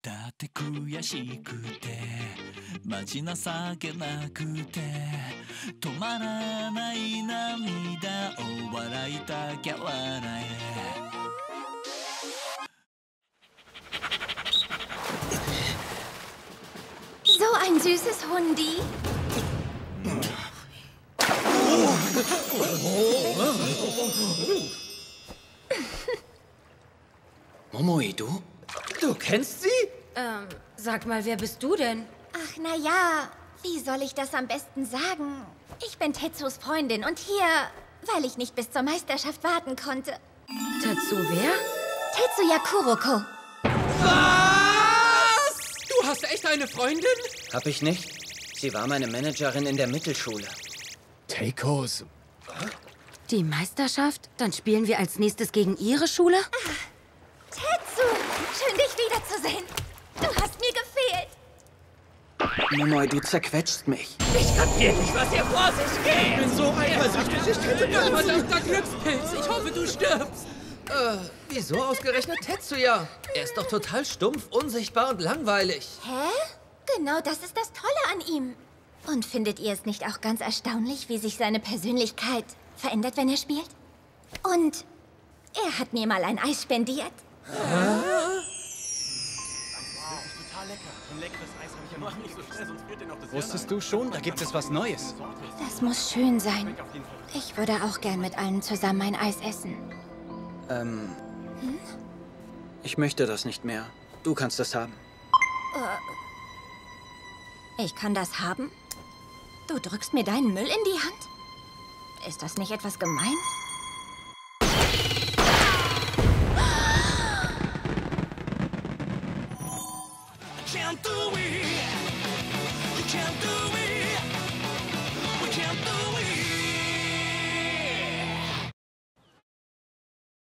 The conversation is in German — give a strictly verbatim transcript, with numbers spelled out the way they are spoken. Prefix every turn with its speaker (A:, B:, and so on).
A: だって悔しくてマジ情けなくて止まらない涙を笑いたきゃ笑え
B: So ein süßes Hundi.
C: Momoi, du? Du kennst sie?
D: Ähm, sag mal, wer bist du denn?
B: Ach, na ja, wie soll ich das am besten sagen? Ich bin Tetsus Freundin und hier, weil ich nicht bis zur Meisterschaft warten konnte.
D: Tetsu wer?
B: Tetsuya Kuroko.
E: Was? Du hast echt eine Freundin?
C: Hab ich nicht. Sie war meine Managerin in der Mittelschule.
F: Teikos.
D: Die Meisterschaft? Dann spielen wir als nächstes gegen ihre Schule?
B: Ah, Tetsu, schön dich wiederzusehen. Du hast mir gefehlt.
C: Momoi, du zerquetschst mich.
E: Ich kapier nicht, was hier vor sich geht.
F: Ich bin so eifersüchtig, ich könnte
E: Ja,
F: tanzen.
E: verdammter Glückspilz. Ich hoffe, du stirbst. Äh, wieso ausgerechnet Tetsuya? Er ist doch total stumpf, unsichtbar und langweilig.
B: Hä? Genau das ist das Tolle an ihm. Und findet ihr es nicht auch ganz erstaunlich, wie sich seine Persönlichkeit verändert, wenn er spielt? Und er hat mir mal ein Eis spendiert.
F: Wusstest du schon? Da gibt es was Neues.
B: Das muss schön sein. Ich würde auch gern mit allen zusammen ein Eis essen.
C: Ähm. Hm? Ich möchte das nicht mehr. Du kannst das haben.
B: Ich kann das haben? Du drückst mir deinen Müll in die Hand? Ist das nicht etwas gemein?
A: Can't do it. You can't do